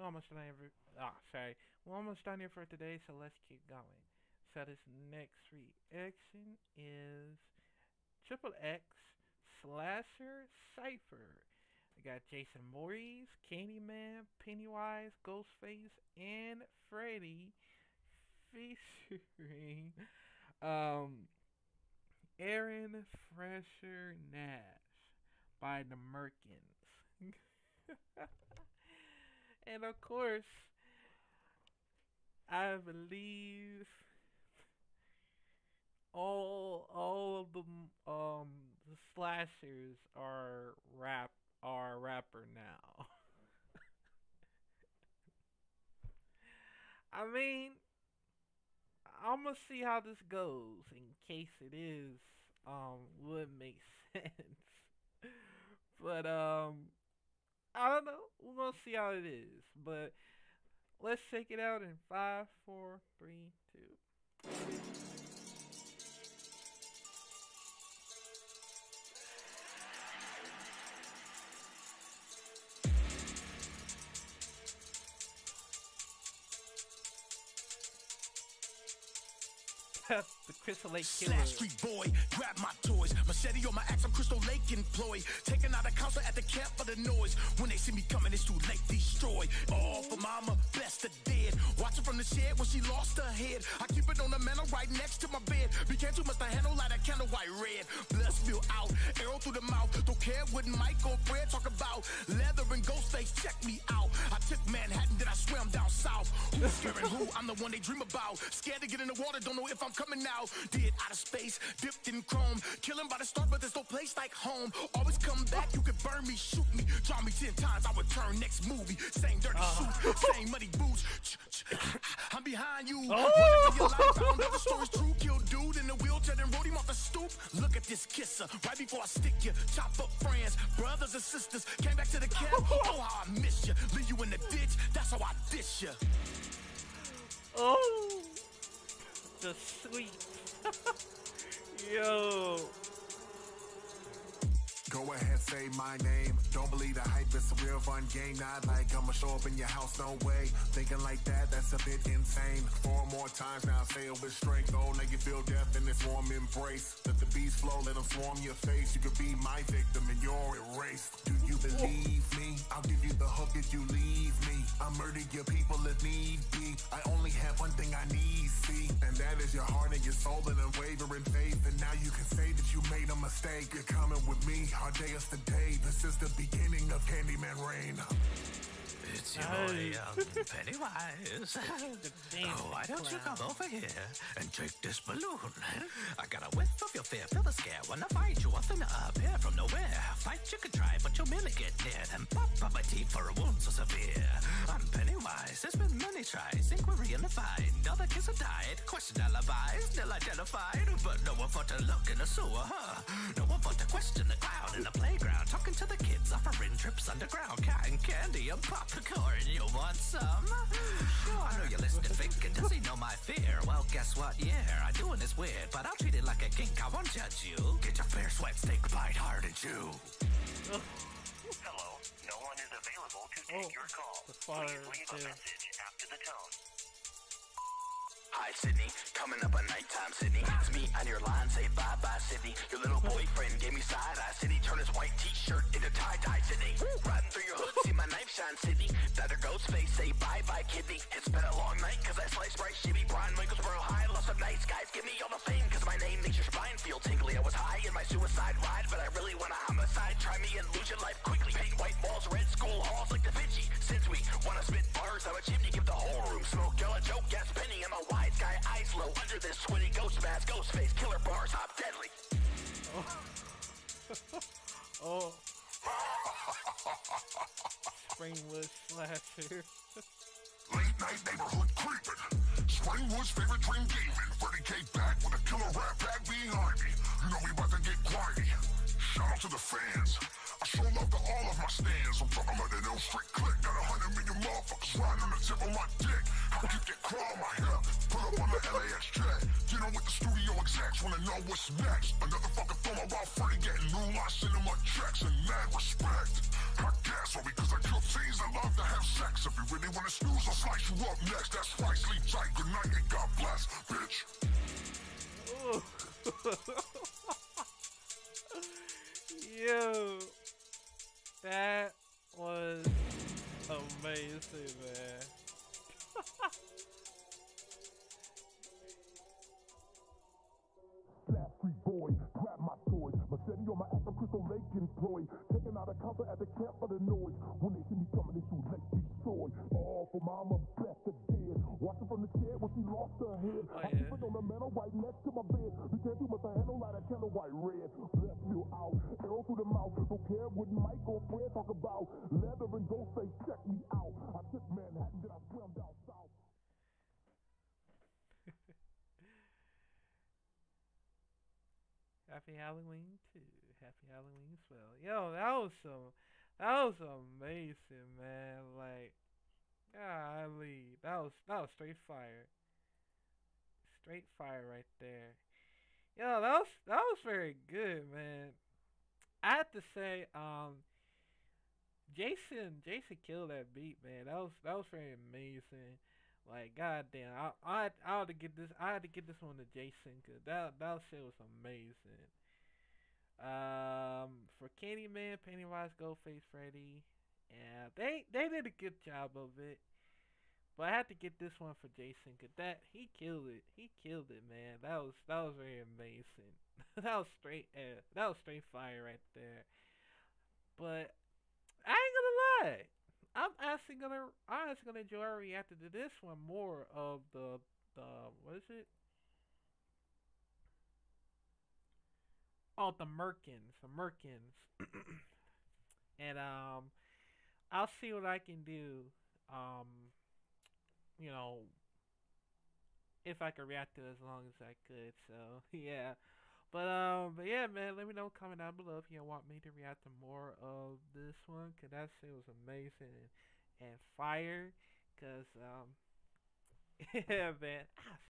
almost done here. Sorry. We're almost done here for today, so let's keep going. So this next reaction is Triple X Slasher Cypher. We got Jason Voorhees, Candyman, Pennywise, Ghostface, and Freddy featuring Aaron Fresher Nash by the Merkins. And of course, I believe all of the slashers are rapper now. I mean, I'm gonna see how this goes in case it is would make sense. But I don't know. We're gonna see how it is. But let's check it out in 5, 4, 3, 2. The Crystal Lake Killer. Slash street boy, grab my toys. Machete on my axe, I'm Crystal Lake employed. Taking out a counselor at the camp for the noise. When they see me coming, it's too late, destroy. All for mama, best of dead. Watching from the shed when she lost her head. I keep it on the mantle right next to my bed. Became too much to handle, like a candle white red. Blood spill out, arrow through the mouth. Don't care what Mike or Fred talk about. Leather and Ghostface, check me out. I took Manhattan, then I swam down south. Who's scaring who? I'm the one they dream about. Scared to get in the water, don't know if I'm coming out. Did out of space, dipped in chrome. Killing by the start, but there's no place like home. Always come back, you can burn me, shoot me. Draw me 10 times, I return next movie. Same dirty suit, same muddy boots. I'm behind you. Running for your life, found out the story's true. Killed dude in the wheelchair, then rode him off the stoop. Look at this kisser, right before I stick you. Chop up friends, brothers and sisters. Came back to the camp, oh how I miss you. Leave you in the ditch, that's how I dish you. Oh, the sweet. Yo. Go ahead, say my name. Don't believe the hype, it's a real fun game. Not like I'ma show up in your house, no way. Thinking like that, that's a bit insane. 4 more times now, say it with strength. Oh, now you feel death in this warm embrace. Let the beast flow, let them swarm your face. You could be my victim and you're erased. Do you believe me? I'll give you the hook if you leave me. I'll murder your people if need be. I only have one thing I need, see? And that is your heart and your soul and unwavering faith. And now you can say that you made a mistake. You're coming with me. Our day is the day. This is the beginning of Candyman reign. It's your boy, Pennywise. Oh, why don't you come over here and take this balloon? I got a whiff of your fear, feel the scare. When I fight you, often appear from nowhere. Fight you can try, but you'll merely get near. Then pop up my teeth for a wound so severe. I'm Pennywise, there's been many tries. Inquiry unified, other kids have died. Question alibis, still identified. But no one fought to look in the sewer, No one fought to question the clown in the playground. Talking to the kids, offering trips underground. Cotton candy and popcorn, you want some? I know you're listening thinking, does he know my fear? Well, guess what, yeah, I'm doing this weird, but I'll treat it like a kink, I won't judge you. Get your fair sweat, steak, bite hard and chew. Hello, no one is available to take your call. Please leave a message after the tone. Hi, Sydney. Coming up at nighttime, Sydney. It's me on your line. Say bye-bye, Sydney. Your little boyfriend gave me side-eye, Sydney. Turn his white t-shirt into tie-dye, Sydney. Riding through your hood, see my knife shine, Sydney. Leather Ghostface, say bye-bye, kidney. It's been a long night, cause I sliced bright shibby. Brian Winklesboro high, lost some nice guys. Give me all the fame, cause my name makes your spine feel tingly. I was high in my suicide ride, but I really want a homicide. Try me and lose your life quickly. Paint white walls, red school halls like Da Vinci. Since we wanna spit bars, I'm a chimney. Give the whole room smoke. Yell a joke, gas penny. I'm a wise guy, eyes low. Under this sweaty ghost mask, ghost face, killer bars, hop deadly. Oh. Springwood Slasher. Late night neighborhood creeping. Springwood's favorite dream gaming. Freddy K back with a killer rap bag behind me. You know we about to get grimy. Shout out to the fans. I show love to all of my stands. I'm talking about an straight click. Got 100 million motherfuckers riding on the tip of my dick. I keep that claw on my hip. Pull up on the LAX jet. Get on with the studio execs. Wanna know what's next. Another fucking film about Freddy getting new life. Sending my checks and mad respect. I guess all because I kill thieves. I love to have sex. If you really wanna snooze, I'll slice you up next. That's right, sleep tight, good night, and God bless, bitch. Yo, that was amazing, man. Free boy, grab my toys. Machete on my ass, I'm Crystal Lake employed. Taking out a counter at the camp for the noise. When they see me coming, they shoot, let's destroy. All for mama, best of dead. Watching from the shed when she lost her head. I keep it on the mantle right next to my bed. We can't do much to handle like a candle white red. Left you out, arrow through the mouth. Don't care what Mike or Fred talk about. Leather and ghost face, check me out. I took Manhattan, then I swam down south. Happy Halloween too. Happy Halloween as well. Yo, that was amazing, man. Like, golly, that was straight fire. Straight fire right there. Yo, that was very good, man. I have to say, Jason killed that beat, man. That was very amazing. Like, goddamn, I had to get this. I had to get this one to Jason, cause that shit was amazing. For Candyman, Pennywise, Ghostface, Freddy, yeah, they did a good job of it. But I had to get this one for Jason, cause he killed it. He killed it, man. That was very amazing. That was straight fire right there. But I ain't gonna lie. I'm actually gonna enjoy reacting to this one more of the what is it? Oh, the Merkins, and I'll see what I can do. Um, you know, if I can react to it as long as I could. So yeah, but yeah, man. Let me know comment down below if you want me to react to more of this one, cause that shit was amazing and fire. Cause yeah, man.